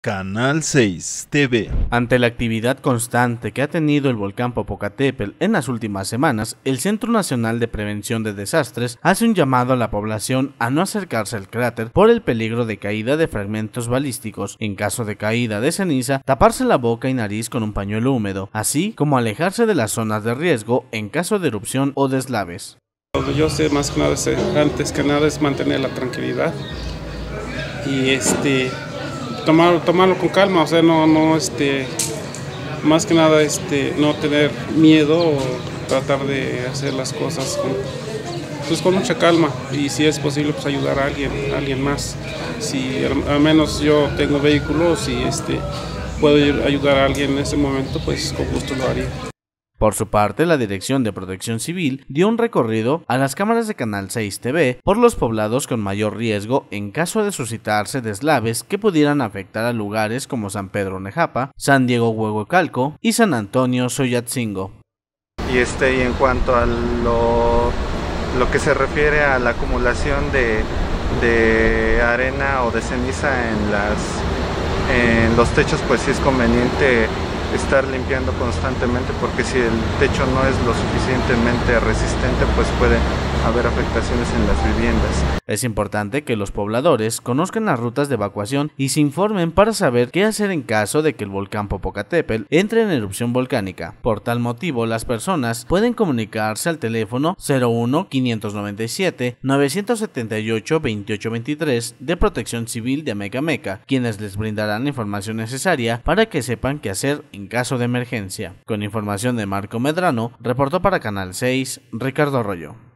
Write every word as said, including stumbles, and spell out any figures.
Canal seis T V. Ante la actividad constante que ha tenido el volcán Popocatépetl en las últimas semanas, el Centro Nacional de Prevención de Desastres hace un llamado a la población a no acercarse al cráter por el peligro de caída de fragmentos balísticos. En caso de caída de ceniza, taparse la boca y nariz con un pañuelo húmedo, así como alejarse de las zonas de riesgo en caso de erupción o deslaves. Yo sé más que nada, antes que nada es mantener la tranquilidad y este tomar, tomarlo con calma, o sea, no, no este, más que nada este, no tener miedo o tratar de hacer las cosas con, pues con mucha calma y si es posible pues ayudar a alguien, a alguien más. Si al, al menos yo tengo vehículos y este, puedo ayudar a alguien en ese momento, pues con gusto lo haría. Por su parte, la Dirección de Protección Civil dio un recorrido a las cámaras de Canal seis T V por los poblados con mayor riesgo en caso de suscitarse deslaves que pudieran afectar a lugares como San Pedro Nejapa, San Diego Huehuecalco y San Antonio Soyatzingo. Y, este, y en cuanto a lo, lo que se refiere a la acumulación de, de arena o de ceniza en, las, en los techos, pues sí es conveniente estar limpiando constantemente, porque si el techo no es lo suficientemente resistente, pues puede haber afectaciones en las viviendas. Es importante que los pobladores conozcan las rutas de evacuación y se informen para saber qué hacer en caso de que el volcán Popocatépetl entre en erupción volcánica. Por tal motivo, las personas pueden comunicarse al teléfono cero uno, quinientos noventa y siete, novecientos setenta y ocho, veintiocho veintitrés de Protección Civil de Amecameca, quienes les brindarán la información necesaria para que sepan qué hacer en caso de emergencia. Con información de Marco Medrano, reportó para Canal seis, Ricardo Arroyo.